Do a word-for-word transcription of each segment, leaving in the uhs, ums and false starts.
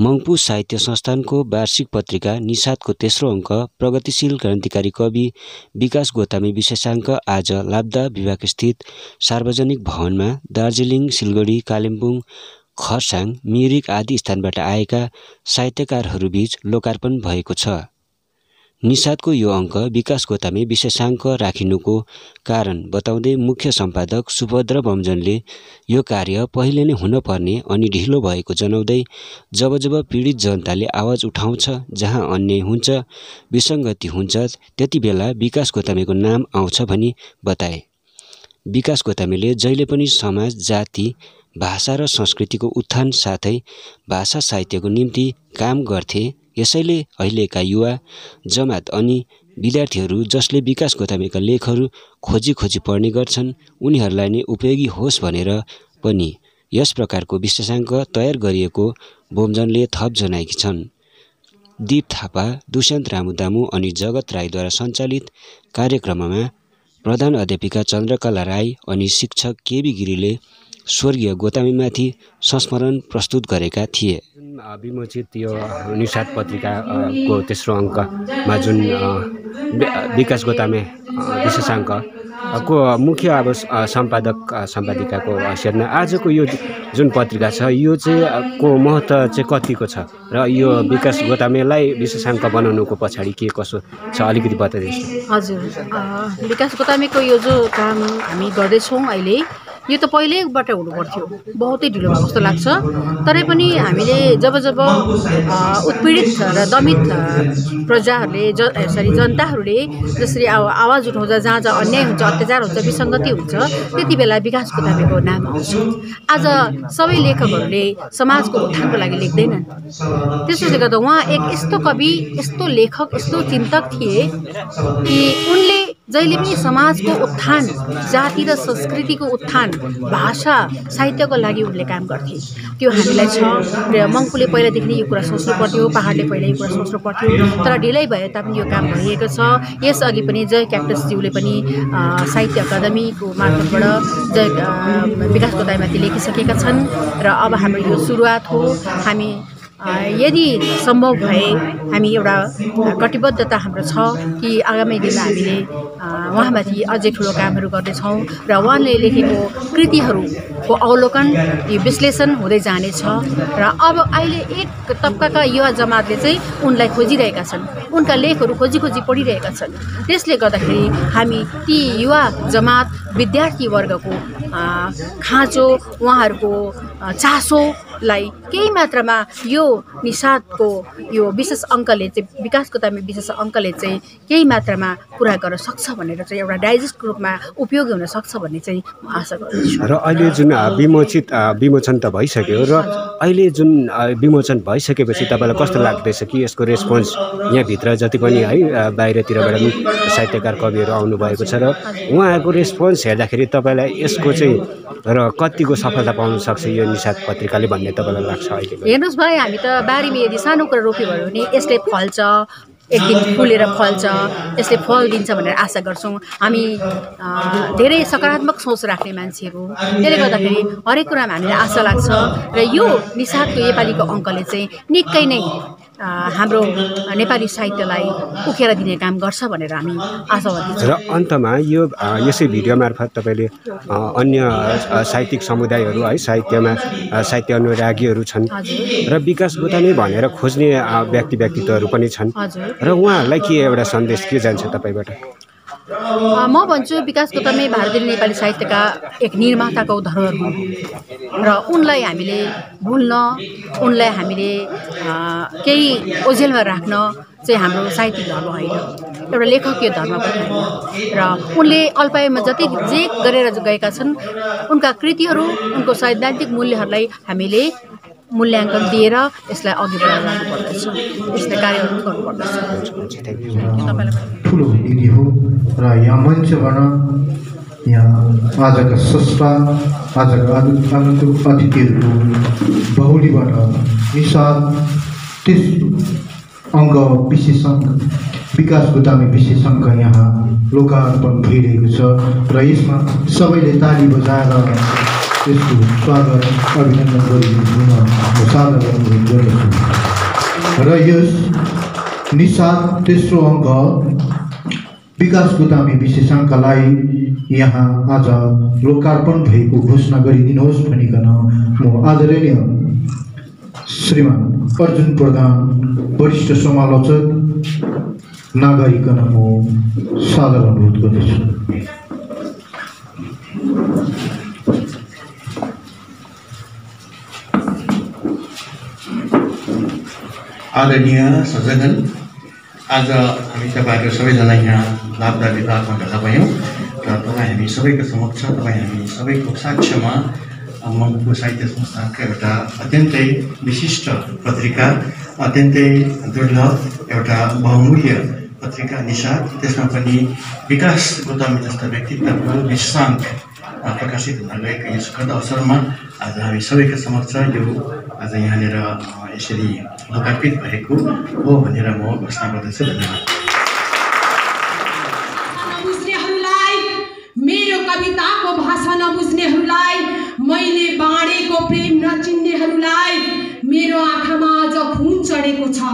मङ्पू साहित्य संस्थानको वार्षिक पत्रिका निषादको तेस्रो अङ्क प्रगतिशील क्रान्तिकारी कवि विकास गोतामे विशेषाङ्क आज लाब्दा विभागस्थित सार्वजनिक भवनमा दार्जिलिङ, सिलगढी, कालिम्पोङ, खरसाङ, मिरिक आदि स्थानबाट आएका साहित्यकारहरूबीच लोकार्पण भएको छ। निषादको यो अङ्क विकास गोतामे विशेषाङ्क राखिनुको कारण बताउँदै मुख्य सम्पादक सुभद्र बमजनले यो कार्य पहिले नै हुनपर्ने अनि ढिलो भएको जनाउँदै जब जब पीडित जनताले आवाज उठाउँछ, जहाँ अन्याय हुन्छ, विसङ्गति हुन्छ, त्यति बेला विकास गोतामेको नाम आउँछ भनी बताए। विकास गोतामेले जहिले पनि समाज, जाति, भाषा र संस्कृतिको उत्थान साथै भाषा साहित्यको निम्ति काम गर्थे। यसैले अहिलेका युवा, जमात अनि विद्यार्थीहरू जसले विकास गोतामेका लेखहरू खोजी खोजी पढ्ने गर्छन्, उनीहरूलाई नै उपयोगी होस् भनेर पनि यस प्रकारको विशेषाङ्क तयार गरिएको बोमजनले थप जनाएकी छन्। दीप थापा, दुष्यन्त रामुदामु अनि जगत राईद्वारा सञ्चालित कार्यक्रममा प्रधान अध्यापिका चन्द्रकला राई अनि शिक्षक केबी गिरीले स्वर्गीय गोतामेमाथि संस्मरण प्रस्तुत गरेका थिए। विमोचित यो निषाद पत्रिकाको तेस्रो अङ्कमा जुन विकास गोतामे विशेषाङ्क को मुख्य अब सम्पादक सम्पादिकाको हैसियतमा आजको यो जुन पत्रिका छ, यो चाहिँ को महत्त्व चाहिँ कतिको छ र यो विकास गोतामेलाई विशेषाङ्क बनाउनुको पछाडि के कसो छ अलिकति बताइदिनुहोस्। हजुर, विकास गोतामेको यो जो काम हामी गर्दैछौँ अहिले, यो त पहिल्यैबाट हुनुपर्थ्यो, बहुतै ढिलो भएको जस्तो लाग्छ। तरै पनि हामीले जब जब उत्पीडित र दमित प्रजाहरूले ज सरी जनताहरूले जसरी आवाज उठाउँछ, जहाँ जहाँ अन्याय हुन्छ, अत्याचार हुन्छ, विसङ्गति हुन्छ, त्यति बेला विकास गोतामेको नाम आउँछ। आज सबै लेखकहरूले समाजको उत्थानको लागि लेख्दैनन्। त्यसोले गर्दा उहाँ एक यस्तो कवि, यस्तो लेखक, यस्तो चिन्तक थिए कि उनले जहिले पनि समाजको उत्थान, जाति र संस्कृतिको उत्थान, भाषा साहित्यको लागि उनले काम गर्थे। त्यो हामीलाई छ र मङ्पूले पहिलादेखि नै यो कुरा सोच्नु पर्थ्यो, पहाडले पहिला यो कुरा सोच्नु पर्थ्यो, तर ढिलै भए तापनि यो काम भइएको छ। यसअघि पनि जय क्याक्टसज्यूले पनि साहित्य अकादमीको मार्फतबाट जय विकास गोतामेमाथि लेखिसकेका छन् र अब हाम्रो यो सुरुवात हो। हामी यदि सम्भव भए हामी एउटा कटिबद्धता हाम्रो छ कि आगामी दिनमा हामीले उहाँमाथि अझै ठुलो कामहरू गर्नेछौँ र उहाँले लेखेको कृतिहरूको अवलोकन, यो विश्लेषण हुँदै जानेछ र अब अहिले एक तबकाका युवा जमातले चाहिँ उनलाई खोजिरहेका छन्, उनका लेखहरू खोजी खोजी पढिरहेका छन्। त्यसले गर्दाखेरि हामी ती युवा जमात, विद्यार्थी वर्गको खाँचो, उहाँहरूको चासोलाई केही मात्रामा यो निषादको यो विशेष अङ्कले चाहिँ, विकास गोतामे विशेष अङ्कले चाहिँ केही मात्रामा पुरा गर्न सक्छ भनेर चाहिँ एउटा डाइजेस्टको रूपमा उपयोगी हुन सक्छ भन्ने चाहिँ म आशा गर्दछु। र अहिले जुन विमोचित विमोचन त भइसक्यो र अहिले जुन विमोचन भइसकेपछि तपाईँलाई कस्तो लाग्दैछ कि यसको रेस्पोन्स यहाँभित्र जति पनि है बाहिरतिरबाट पनि साहित्यकार कविहरू आउनुभएको छ र उहाँहरूको रेस्पोन्स हेर्दाखेरि तपाईँलाई यसको चाहिँ र कतिको सफलता पाउन सक्छ यो निषाद पत्रिकाले भन्ने तपाईँलाई लाग्छ अहिले? हेर्नुहोस् भाइ, हामी त बारीमा यदि सानो कुरा रोप्यो भने यसले फल्छ, एक दिन फुलेर फल्छ, यसले फल दिन्छ भनेर आशा गर्छौँ। हामी धेरै सकारात्मक सोच राख्ने मान्छेहरू, त्यसले गर्दाखेरि हरेक कुरामा हामीलाई आशा लाग्छ र यो निषादको नेपालीको अङ्कले चाहिँ निकै नै हाम्रो नेपाली साहित्यलाई उखेर दिने काम गर्छ भनेर हामी आशावादी छौँ। र अन्तमा यो यसै भिडियो मार्फत तपाईँले अन्य साहित्यिक समुदायहरू है, साहित्यमा साहित्य अनुरागीहरू छन् र विकास गोतामे भनेर खोज्ने व्यक्ति व्यक्तित्वहरू पनि छन् र उहाँहरूलाई के एउटा सन्देश के जान्छ तपाईँबाट? म भन्छु विकास गोतामे भारतीय नेपाली साहित्यका एक निर्माताको धरोहर हुन् र उनलाई हामीले भुल्न, उनलाई हामीले केही ओझेलमा राख्न चाहिँ हाम्रो साहित्यिक धर्म होइन, एउटा लेखकीय धर्म पनि होइन। र उनले अल्पायुमा जति जे गरेर गएका छन्, उनका कृतिहरू, उनको सैद्धान्तिक मूल्यहरूलाई हामीले मूल्याङ्कन दिएर यसलाई अघि बढाउन पर्दछ, यसलाई कार्यान्वयन गर्नुपर्दछ। ठुलो विधि हो र यहाँ मञ्चबाट यहाँ आजका स्रष्टा, आजका आगन्तुक अतिथिहरूको बहुलीबाट निषाद तेस्रो अङ्क विशेषाङ्क विकास गोतामे विशेषाङ्क यहाँ लोकार्पण भइरहेको छ र यसमा सबैले ताली बजाएर त्यसको स्वागत अभिनन्दन गरिदिनु म सादर अनुरोध गर्दछु। र यस निसाद तेस्रो अङ्क विकास गोदामी विशेषाङ्कलाई यहाँ आज लोकार्पण भएको घोषणा गरिदिनुहोस् भनिकन म आदरणीय श्रीमान अर्जुन प्रधान वरिष्ठ समालोचक नगरिकन म सादर अनुरोध गर्दछु। आदरणीय सज्जनगण, आज हामी तपाईँहरू सबैजना यहाँ लाभदा विभागमा भेला भयौँ र तपाईँ हामी सबैको समक्ष तपाईँ हामी सबैको साक्ष्यमा मङ्पू साहित्य संस्थानका एउटा अत्यन्तै विशिष्ट पत्रिका, अत्यन्तै दुर्लभ एउटा बहुमूल्य पत्रिका निसाद, त्यसमा पनि विकास गोदामी जस्ता व्यक्तित्वको विश्राङ्क प्रकाशित हुन गएको यस सुखद अवसरमा आज हामी सबैका समक्ष यो आज यहाँनिर यसरी लोकार्पित भएको हो भनेर म घोषणा गर्दछु। धन्यवाद। नबुझ्नेहरूलाई, मेरो कविताको भाषा नबुझ्नेहरूलाई, मैले बाँडेको प्रेम नचिन्नेहरूलाई, मेरो आँखामा आज खुन चढेको छ,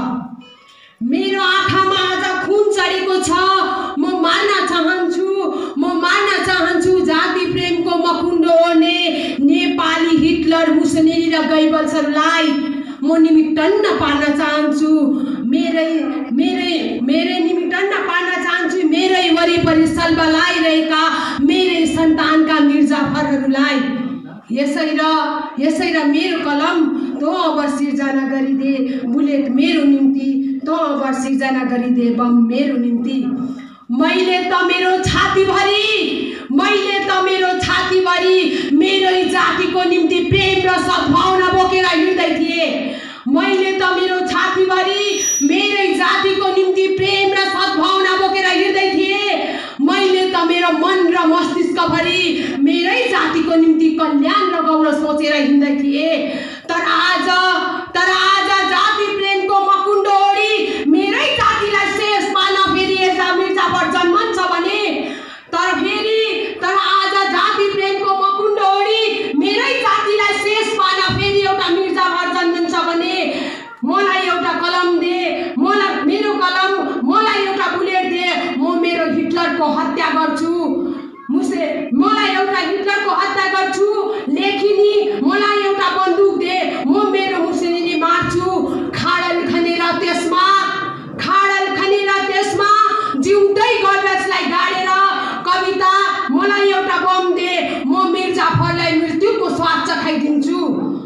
मेरो आँखामा आज खुन चढेको छ। म मान्न चाहन्छु म मान्न चाहन्छु जाति प्रेमको मकुण्डो ओर्ने नेपाली हिटलर, मुसोलिनी र गैबल्सहरूलाई म निमिट्टन्न पार्न चाहन्छु। मेरै मेरै मेरै निमिट्टन्न पार्न चाहन्छु मेरै वरिपरि सल्बलाइरहेका मेरै सन्तानका मिर्जाफरहरूलाई। यसै र यसै र मेरो कलम तँ अब सिर्जना गरिदे बुलेट मेरो निम्ति, तँ अब सिर्जना गरिदे बम मेरो निम्ति। मैले त मेरो छातीभरि मैले त मेरो छातीभरि मेरै जातिको निम्ति प्रेम र सद्भावना बोकेर हिँड्दै थिएँ। मैले त मेरो छातीभरि मेरै जातिको निम्ति प्रेम र सद्भावना बोकेर हिँड्दै थिएँ। मैले त मेरो मन र मस्तिष्कभरि मेरै जातिको निम्ति कल्याण र गौरव सोचेर हिँड्दै थिएँ। तर आज तर आज जाति प्रेमको मकुण्डो ओढी मेरै जातिलाई शेष पार्न फेरि यता मिर्जाफर जन्मन्छ भने, तर फेरि तर आज जाति प्रेमको मकुण्डो ओढी मेरै जातिलाई शेष पार्न फेरि एउटा मिर्जाफर जन्मन्छ भने मलाई एउटा कलम दे, मलाई मेरो कलम, मलाई एउटा बुलेट दे, म मेरो हिटलरको हत्या गर्छु। मुसे मलाई एउटा हिटलरको हत्या गर्छु। लेखिनी मलाई एउटा बन्दुक दे, म मेरो मुसोलिनी मार्छु। खाडल खनेर त्यसमा खाडल खनेर त्यसमा जिउँदै गडरेजलाई गाडेर कविता मलाई एउटा बम दे, म मिर्जाफरलाई मृत्युको स्वाद चखाइदिन्छु।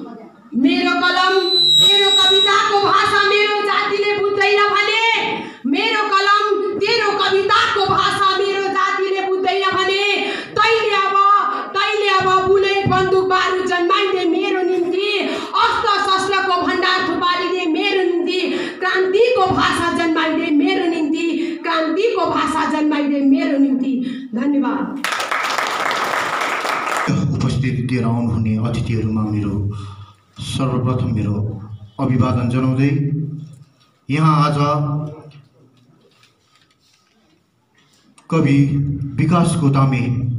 मेरो कलम मेरो कविताको भाषा मेरो जातिले बुझ्दैन भने, मेरो कलम तेरो कविताको भाषा मेरो जातिले बुझ्दैन भने तैले अब तैले अब बुलेट बन्दुक बारुद जन्माइदे मेरो निम्ति, अस्त्र शस्त्रको भण्डार थुपारिदे मेरो निम्ति, क्रान्तिको भाषा जन्माइदे मेरो निम्ति, क्रान्तिको भाषा जन्माइदे मेरो निम्ति। धन्यवाद। उपस्थित दिएर आउनुहुने अतिथिहरूमा मेरो सर्वप्रथम मेरो अभिवादन जनाउँदै यहाँ आज कवि विकास गोदामे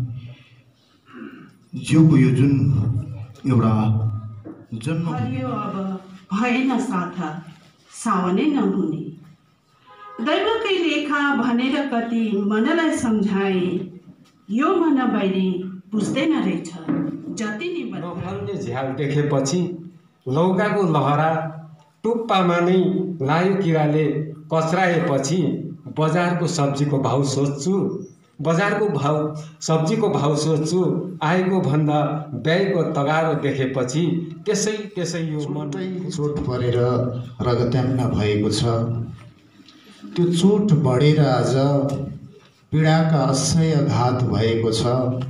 ज्यूको यो जुन एउटा जन्म हरियो अब भएन साथा सावनै नहुने, दैवकै लेखा भनेर कति मनलाई सम्झाए, यो मन बाहिरी बुझ्दैन रहेछ जति नि नफल्ने झ्याल देखेपछि लौकाको लहरा टुप्पामा नै लायो किराले कचराएपछि बजारको सब्जीको भाउ सोध्छु, बजारको भाउ सब्जीको भाउ सोध्छु, आएको भन्दा व्ययको तगारो देखेपछि त्यसै त्यसै यो मन चोट परेर रगत्याम्न भएको छ। त्यो चोट बढेर आज पीडाका असह्य घात भएको छ।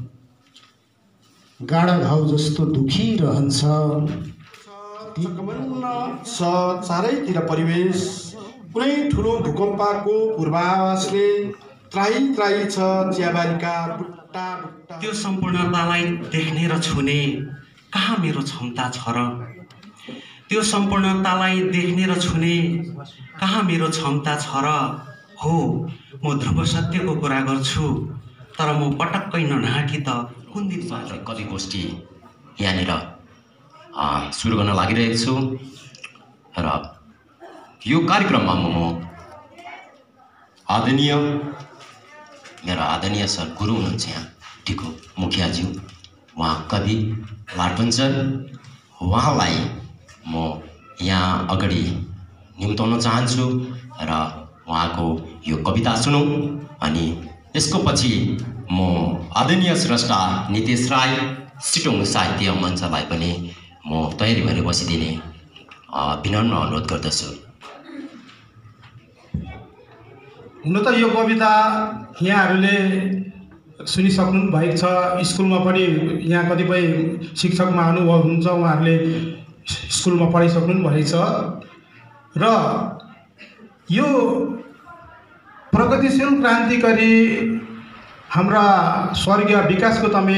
गाडा घाउ जस्तो दुखिरहन्छ। सकमन्न छ चारैतिर परिवेश, कुनै ठुलो भूकम्पको पूर्वाभासले त्राही त्राही छ चियाबारीका बुट्टा बुट्टा। त्यो सम्पूर्णतालाई देख्ने र छुने कहाँ मेरो क्षमता छ र, त्यो सम्पूर्णतालाई देख्ने र छुने कहाँ मेरो क्षमता छ र। हो म ध्रुव सत्यको कुरा गर्छु, तर म पटक्कै नढाँटी त कुन दिन कवि गोष्ठी यहाँनिर सुरु गर्न लागिरहेको छु र यो कार्यक्रममा म आदरणीय मेरा आदरणीय सर गुरु हुनुहुन्छ यहाँ टिको मुखियाज्यू, उहाँ कवि लाटन सर, उहाँलाई म यहाँ अगाडि निम्ताउन चाहन्छु र उहाँको यो कविता सुनौँ। अनि यसको पछि म आदरणीय स्रष्टा नितेश राई सिटोङ साहित्य मञ्चलाई पनि म तयारी भएर बसिदिने विनम्र अनुरोध गर्दछु। हुन त यो कविता यहाँहरूले सुनिसक्नु भएको छ, स्कुलमा पनि यहाँ कतिपय शिक्षकमा अनुभव हुन्छ, उहाँहरूले स्कुलमा पढाइसक्नु भएको छ र यो प्रगतिशील क्रान्तिकारी हाम्रा स्वर्गीय विकास गोतामे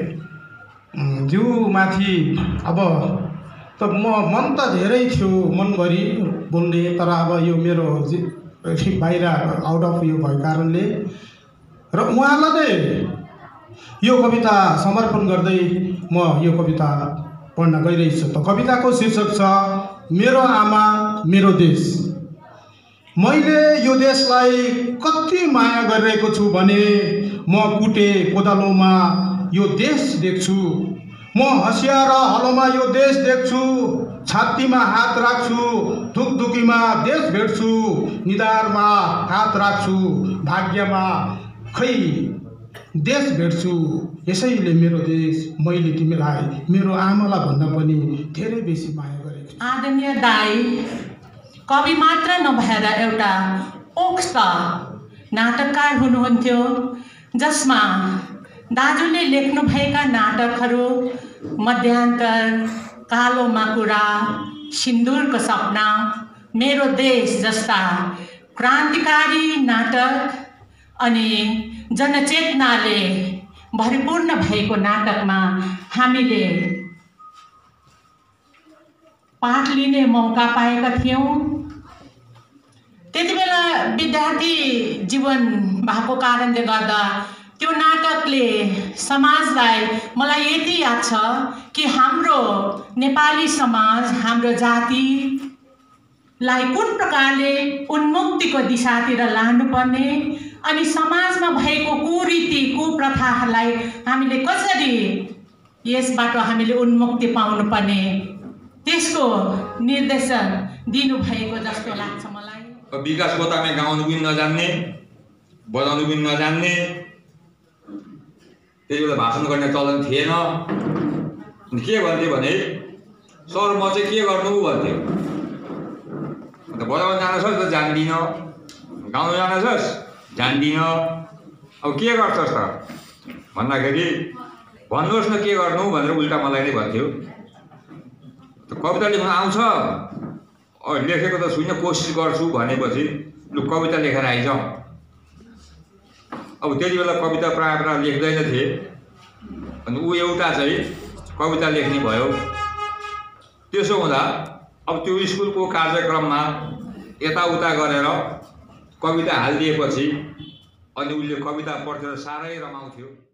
ज्यूमाथि अब त म मन त धेरै थियो मनभरि बोल्ने, तर अब यो मेरो बाहिर आउट अफ यो भएको कारणले र उहाँलाई नै यो कविता समर्पण गर्दै म यो कविता पढ्न गइरहेछु। त कविताको शीर्षक छ मेरो आमा मेरो देश। मैले यो देशलाई कति माया गरिरहेको छु भने म कुटे कोदालोमा यो देश देख्छु, म हँसिया र हलोमा यो देश देख्छु, छातीमा हात राख्छु धुकधुकीमा देश भेट्छु, निधारमा हात राख्छु भाग्यमा खै देश भेट्छु। यसैले मेरो देश मैले तिमीलाई मेरो आमालाई भन्दा पनि धेरै बेसी माया गरेको छु। आदरणीय दाई कवि मात्र नभएर एउटा ओक्त नाटककार हुनुहुन्थ्यो, जसमा दाजुले लेख्नुभएका नाटकहरू मध्यान्तर, कालो माकुरा, सिन्दुरको सपना, मेरो देश जस्ता क्रान्तिकारी नाटक अनि जनचेतनाले भरिपूर्ण भएको नाटकमा हामीले पाठ लिने मौका पाएका थियौँ। त्यति बेला विद्यार्थी जीवन भएको कारणले गर्दा त्यो नाटकले समाजलाई, मलाई यति याद छ कि हाम्रो नेपाली समाज, हाम्रो जातिलाई कुन प्रकारले उन्मुक्तिको दिशातिर लानुपर्ने अनि समाजमा भएको कुरीति कुप्रथाहरूलाई हामीले कसरी यसबाट हामीले उन्मुक्ति पाउनुपर्ने त्यसको निर्देशन दिनुभएको जस्तो लाग्छ मलाई। विकास गोतामे गाउनु पनि नजान्ने, बजाउनु पनि नजान्ने, त्यति बेला भाषण गर्ने चलन थिएन। के भन्थ्यो भने सर म चाहिँ के गर्नु भन्थ्यो, अन्त बजाउन जान्छस् त जान्दिनँ, गाउन जान्छस् जान्दिनँ, अब के गर्छस् त भन्दाखेरि भन्नुहोस् न के गर्नु भनेर उल्टा मलाई नै भन्थ्यो। कविता लेख्न आउँछ, लेखेको त छुइनँ कोसिस गर्छु भनेपछि लु कविता लेखेर आइजाउँ। अब त्यति बेला कविता प्रायः प्रायः लेख्दैन थिए, अनि ऊ एउटा चाहिँ कविता लेख्ने भयो। त्यसो हुँदा अब त्यो स्कुलको कार्यक्रममा यताउता गरेर कविता हालिदिएपछि अनि उसले कविता पढ्थ्यो, साह्रै रमाउँथ्यो।